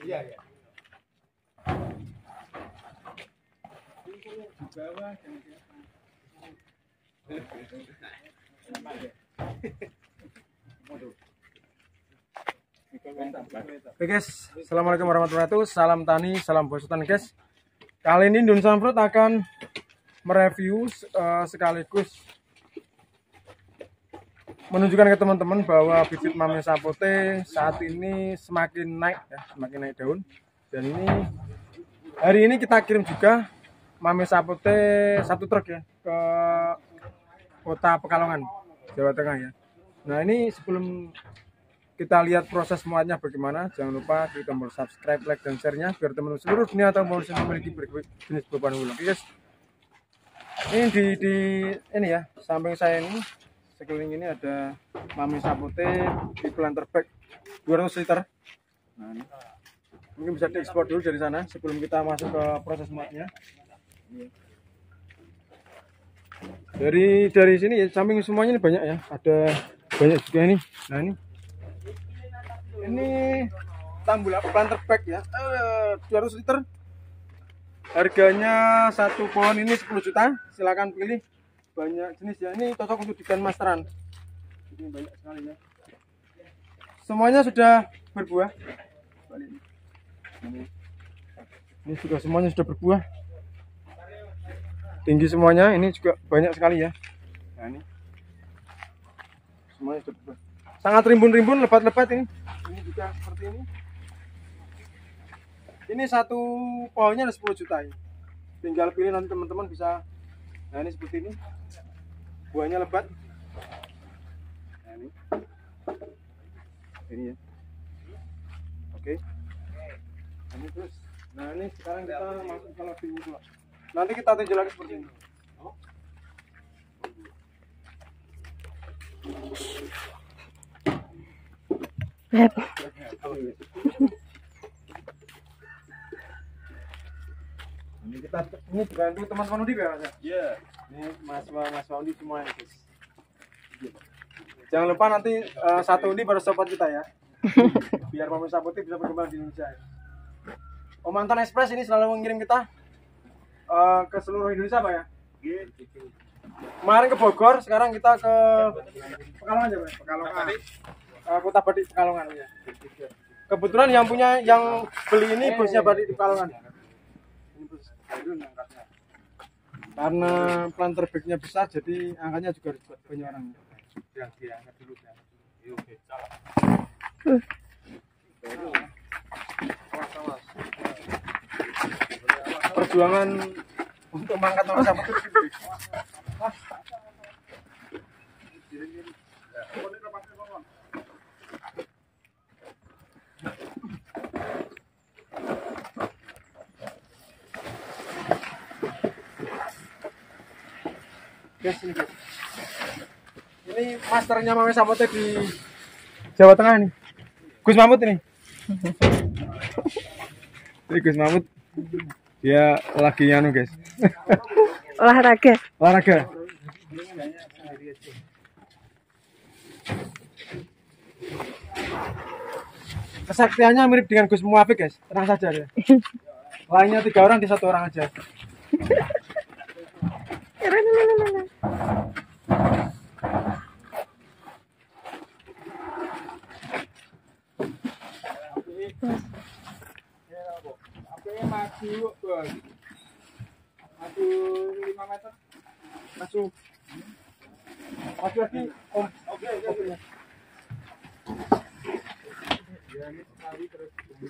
Iya, iya. Di bawah Oke guys, assalamualaikum warahmatullahi wabarakatuh. Salam tani, salam bosutan guys. Kali ini Dun Samfruit akan mereview sekaligus menunjukkan ke teman-teman bahwa bibit Mame Sapote saat ini semakin naik ya, semakin naik daun. Dan ini hari ini kita kirim juga Mame Sapote 1 truk ya ke kota Pekalongan, Jawa Tengah ya. Nah ini sebelum kita lihat proses muatnya bagaimana, jangan lupa klik tombol subscribe, like, dan share-nya biar teman-teman seluruh dunia atau mau memiliki jenis buah ulang. Oke guys, ini di ini ya, samping saya ini sekeliling ini ada Mame Sapote di planter bag 200 liter. Nah, ini mungkin bisa diekspor dulu dari sana sebelum kita masuk ke proses muatnya. Dari sini ya, samping semuanya ini banyak ya, ada banyak juga ini. Nah ini tambul planter bag ya, 200 liter. Harganya satu pohon ini 10 juta. Silakan pilih, banyak jenis ya. Ini cocok untuk dikan masteran. Ini banyak sekali ya. Semuanya sudah berbuah. Ini juga semuanya sudah berbuah. Tinggi semuanya. Ini juga banyak sekali ya. Nah ini semuanya sudah berbuah. Sangat rimbun-rimbun, lebat-lebat ini. Ini juga seperti ini. Ini satu pohonnya ada 10 juta ini. Tinggal pilih nanti teman-teman bisa. Nah ini seperti ini. Buahnya lebat. Nah ini ya. Oke. Ini terus. Nah ini sekarang kita masuk ke lebih dulu. Nanti kita tinjau lagi seperti ini. Ini dibantu teman-teman Udi ya Mas? Iya. Ini Mas Udi semua ya guys. Jangan lupa nanti satu Udi baru support kita ya. Biar Mame Sapote bisa berkembang di Indonesia. Om Anton Express ini selalu mengirim kita ke seluruh Indonesia Pak ya. Kemarin ke Bogor, sekarang kita ke Pekalongan aja Pak. Pekalongan. Kota Batik Pekalongan ya. Kebetulan yang beli ini bosnya Batik Pekalongan. Ini bos karena planter bag-nya besar, jadi angkanya juga banyak orang. Yang diangkat dulu ya. Oke, perjuangan untuk mengangkat Mame Sapote itu. Guys, ini masternya Mame Sapote di Jawa Tengah nih, Gus Mamut ini. Ini Gus Mamut, dia lagi anu guys. Olahraga. Kesaktiannya mirip dengan Gus Muafik guys, tenang saja ya. Lainnya 3 orang di 1 orang aja. Maju 5 meter. Maju lagi. Oke. Ya ini sekali terus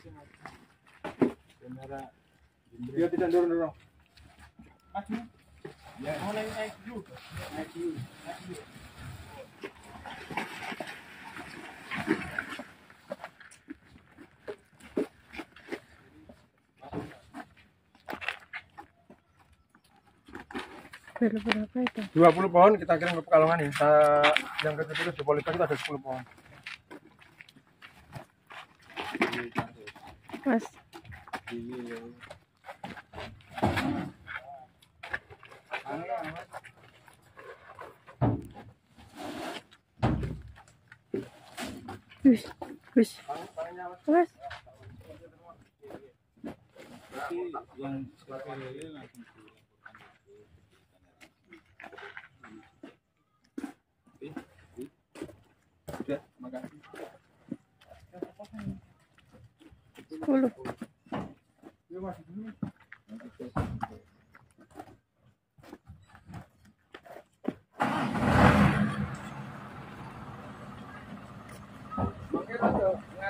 kamera. Dia tidak dorong. Maju. Ya, naik dulu. Berapa itu? 20 pohon kita kirim ke Pekalongan ya. Yang kecil di Polita kita ada 10 pohon. Mas. Wis. Mas. Sudah, makasih. 10. Yuk, Mas, dulu. Oke, Mas,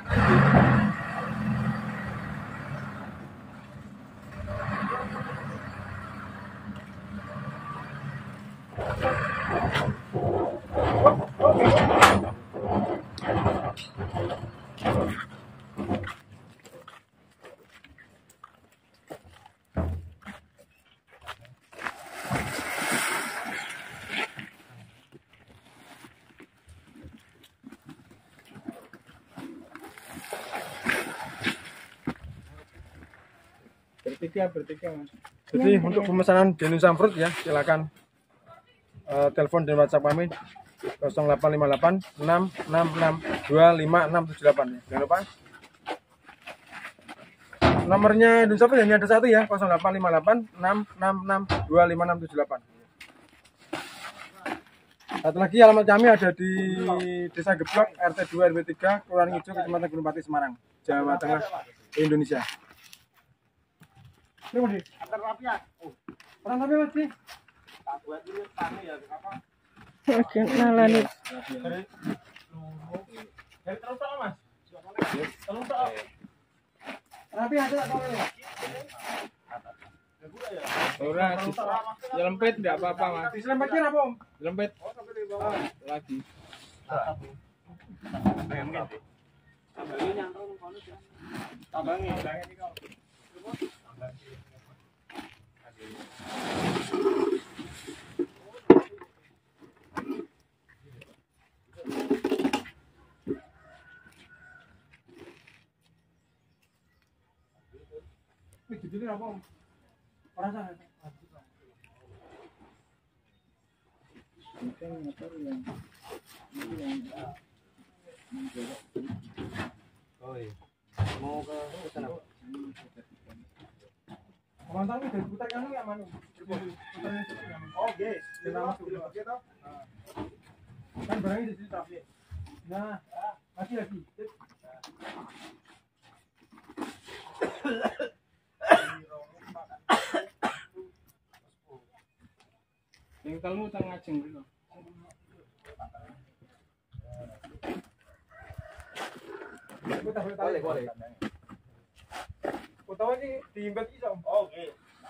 bertiga Mas. Jadi untuk pemesanan Denusa Fruit ya silakan telepon dan WhatsApp kami 0858 666 25678 ya. Jangan lupa nomornya Denusa Fruit hanya ada satu ya, 0858 666 25678. Satu lagi alamat kami ada di Desa Geblok RT 2 RW 3 Kelurahan Ngijo Kecamatan Gunung Pati Semarang, Jawa Tengah, Indonesia. Ini mau di antar rapi ya. Orang rapi Mas sih. Tak buat dulu tane ya apa? Oke, nalani. Dari terus tak Mas? Terus tak. Rapi aja tak boleh. Ora, ya lempet enggak apa-apa Mas. Diselempetnya apa Om? Lempet. Oh, sampai di bawah lagi. Tambangin yang kono kono ya. Tambangin iki kok. Ini apa Om? Orang sana. Mungkin motor yang oh iya. Mau ke sana. Komentar ini dari putar kan ya Manu. Oh, guys. Nama sudah pakai toh? Kan barangnya di situ tapi. Nah, masih lagi. Yang telu tang ngajeng dulu. Boleh. Utawa ini diimbas iso. Oke.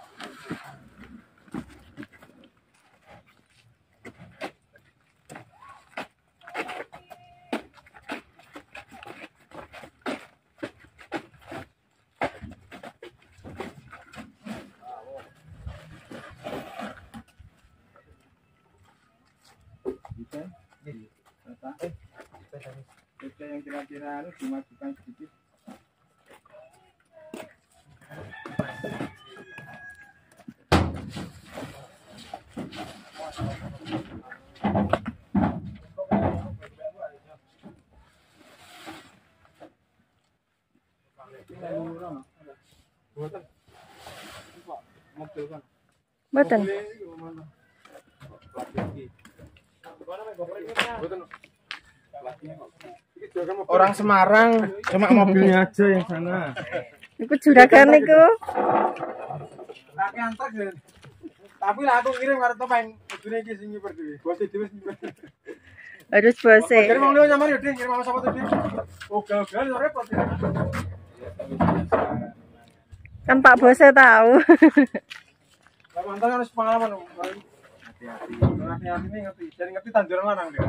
Bisa yang kira-kira harus dimajukan sedikit. Mboten. Orang Semarang, cuma mobilnya aja yang sana. Iku juragan niku. Aku antar kan. Tapi lah aku ngirim karo topan, kudune iki sing nyiper dhewe. Bose dhewe sing nyiper. Harus bose. Kirim wong liya nyamar yo, Ding, kirim sama sapa tuh, Ding. Oh, gagal yo repot. Kan Pak Bose tahu. Lah mantan harus pengalaman. Hati-hati. Hati-hati nih ngerti. Jadi ngerti tanduran lanang dia.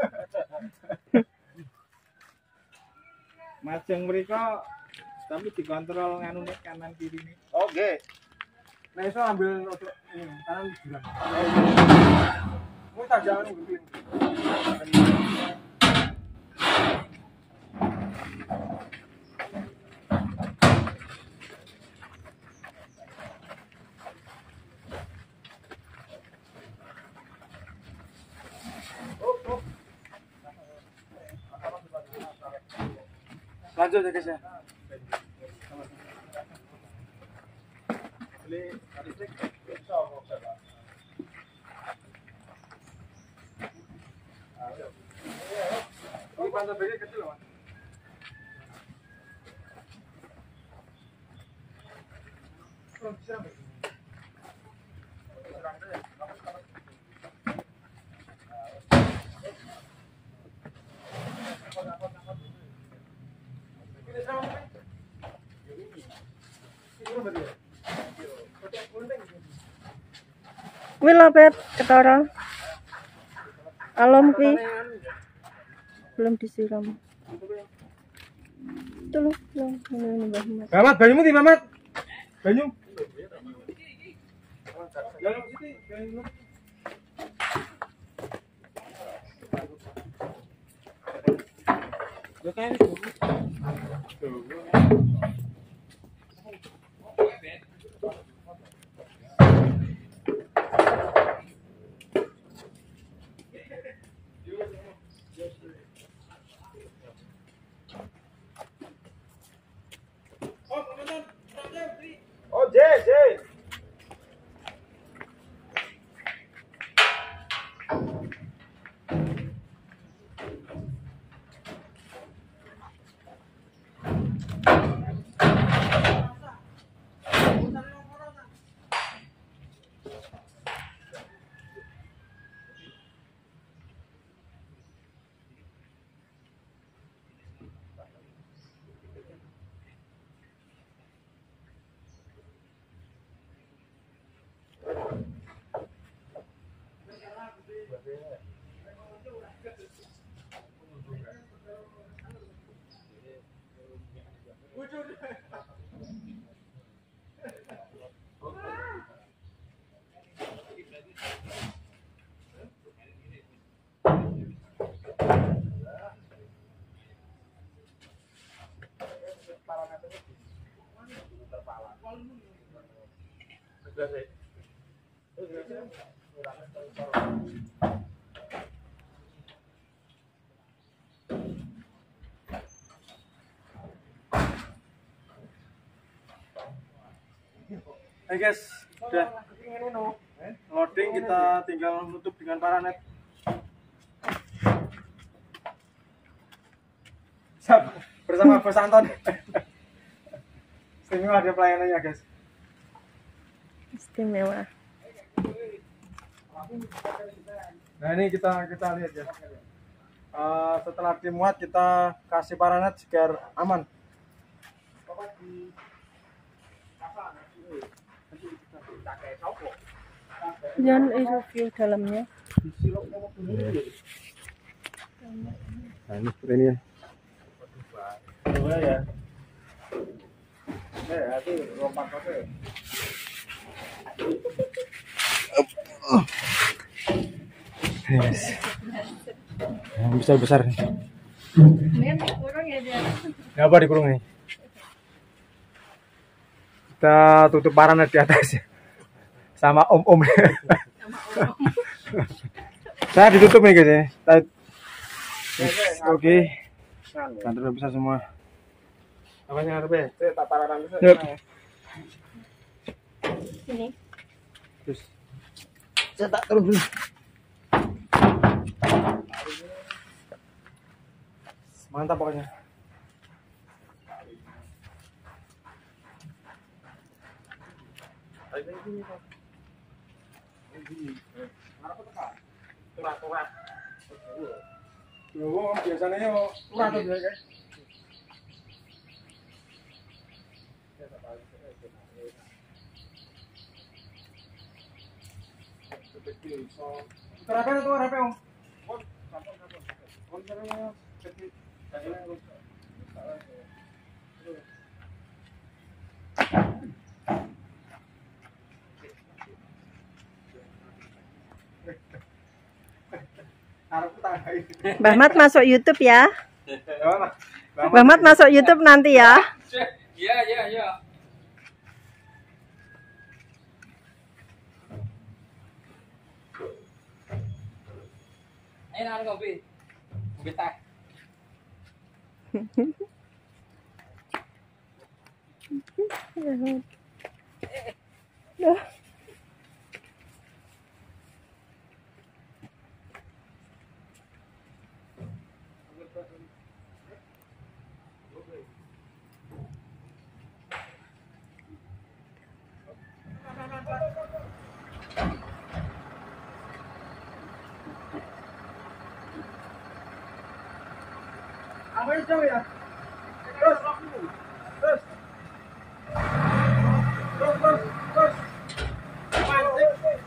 Majeng mriko tapi dikontrol nganu nek kanan kiri nih. Oke. Nah, iso ambil untuk ini kanan bulan. Mau tak jangan ngikutin. Lanjut ya guys ya. Kuwi lho, Bet, ketara. Alom kuwi. Belum disiram. Itu lho, ini Mbah Mat. Mamat, banyumu di Mamat. Banyu. Dalam sini, banyu. Ya kan. Oh, J. Hai guys, udah loading, kita tinggal menutup dengan paranet. Bersama Bos Anton. Istimewa ada pelayanannya guys. Istimewa. Nah ini kita lihat ya. Setelah dimuat kita kasih paranet agar aman. Jangan review dalamnya. Nah ini seperti ini ya. Ya. Yes. Besar nih. Ya apa dikurung nih? Kita tutup paranet di atas ya. Sama om. Saya ditutup nih guys ya. Oke. Kantor bisa semua. Apa yang harus be? Saya tak paranan bisa. Sini. Terus. Saya tak turun dulu. Mantap pokoknya. Turat. Yo, biasanya yo turat tuh guys. Berapa itu berapa om? Mbah Mat masuk YouTube ya. Mbah Mat masuk YouTube nanti ya. Iya. Ayo nang kopi. Kopi teh. Duh. Apa jauh ya? Terus. Terus. Terus. Mancing.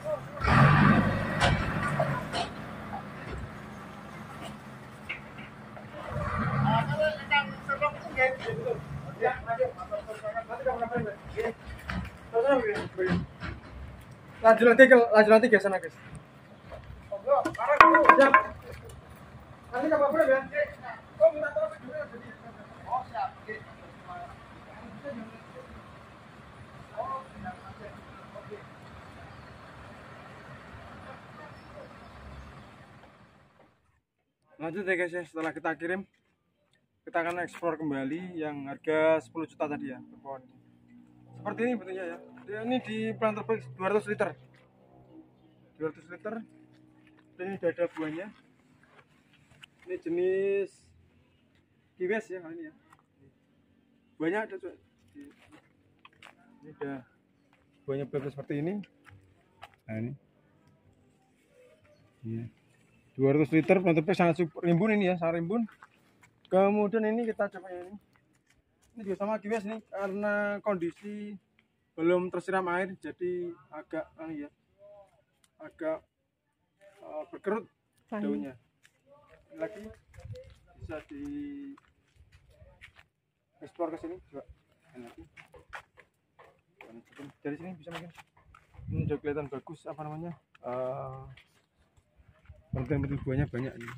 Lanjut nanti ke sana guys. Siap. Nanti ke Bapak ya. Oh, minta tolong gimana jadi? Oh, siap. Lanjut ya guys ya, setelah kita kirim kita akan eksplor kembali yang harga 10 juta tadi ya per pohon. Seperti ini bentuknya ya. Ini di planter box 200 liter. 200 liter. Dan ini udah ada buahnya. Ini jenis kiwis ya kali ini ya. Buahnya ada cuy. Ini udah buahnya betul seperti ini. Nah ini. Iya. 200 liter planter box sangat rimbun ini ya, sangat rimbun. Kemudian ini kita coba ini. Ini juga sama kiwis nih karena kondisi belum tersiram air jadi agak ya. Agak berkerut daunnya. Ini lagi bisa di eksplor ke sini juga. Ini lagi. Dari sini bisa mungkin. Ini udah kelihatan bagus apa namanya? Penting buahnya banyak ini.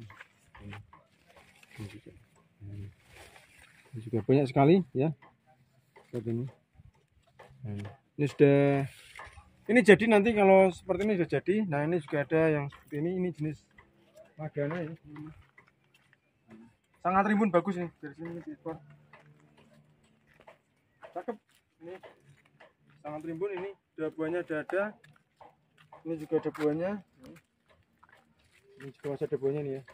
Ini juga banyak sekali ya. Seperti ini. Ini sudah. Ini jadi nanti kalau seperti ini sudah jadi. Nah ini juga ada yang seperti ini. Ini jenis magana ya. Sangat rimbun bagus nih dari sini diekspor. Cakep. Ini sangat rimbun ini. Udah buahnya udah ada. Ini juga ada buahnya. Ini juga masih ada buahnya nih ya.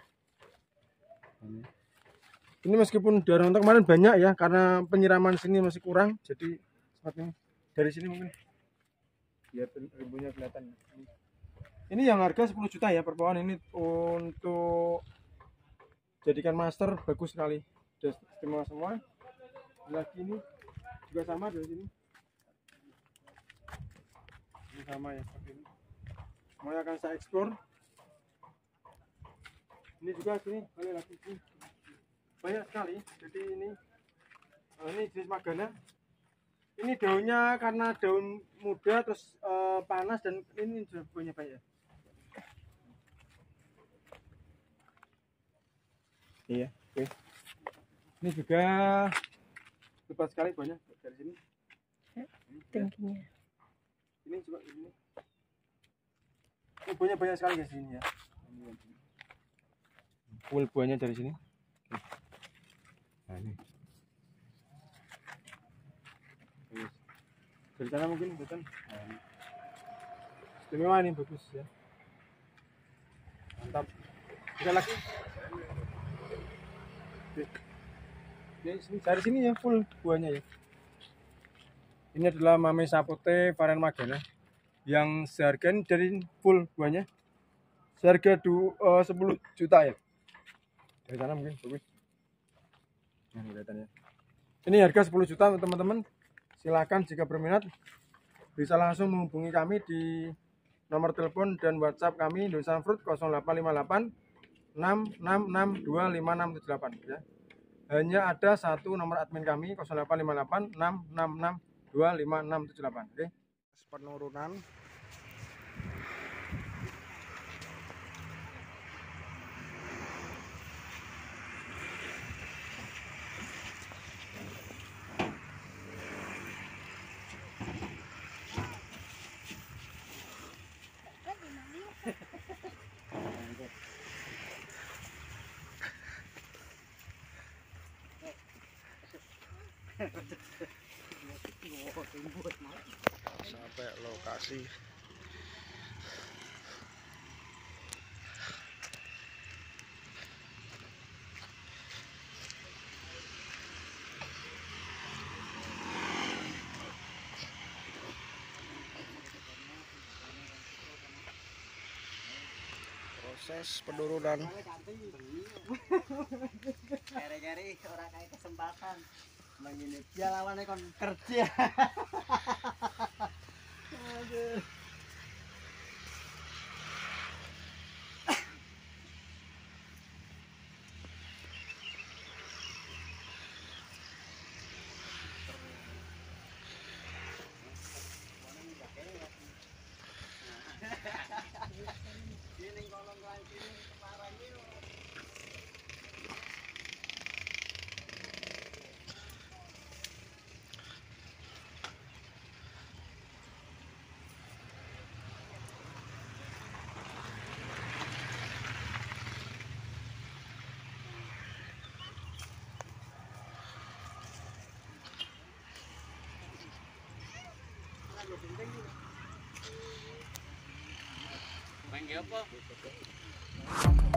Ini meskipun udah rontok kemarin banyak ya karena penyiraman sini masih kurang. Jadi seperti ini. Dari sini mungkin biar rimbunnya kelihatan. Ini yang harga 10 juta ya per pohon. Ini untuk jadikan master bagus sekali. Sudah istimewa semua. Lagi ini juga sama dari sini. Ini sama ya seperti ini. Semuanya akan saya eksplor. Ini juga sini kali lagi sini. Banyak sekali. Jadi ini jenis magana. Ini daunnya karena daun muda terus panas dan ini juga buahnya banyak. Iya, oke. Ini juga lebat sekali buahnya dari sini. Tingginya. Ini juga ini. Ini buahnya banyak sekali guys ini ya. Full buahnya dari sini. Nah ini. Dari sana mungkin bukan. Istimewa ini bagus ya. Mantap. Bisa lagi. Ini dari sini ya full buahnya ya. Ini adalah Mame Sapote varian magana yang seharga dari full buahnya seharga 10 juta ya. Dari sana mungkin bagus. Nah, kelihatannya. Ini harga 10 juta teman-teman. Silakan jika berminat bisa langsung menghubungi kami di nomor telepon dan WhatsApp kami Indonesia Fruit 0858 666 25678 ya. Hanya ada satu nomor admin kami 0858 666 25678. Oke. Penurunan sampai lokasi. Proses penurunan. Kere-kere ora kayak kesempatan. Mangine dia lawannya kon kerja. Aduh. Ini kolong lagi kemarin ini. Main apa?